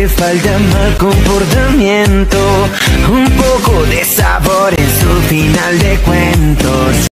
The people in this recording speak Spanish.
falta mal comportamiento, un poco de sabor en su final de cuentos.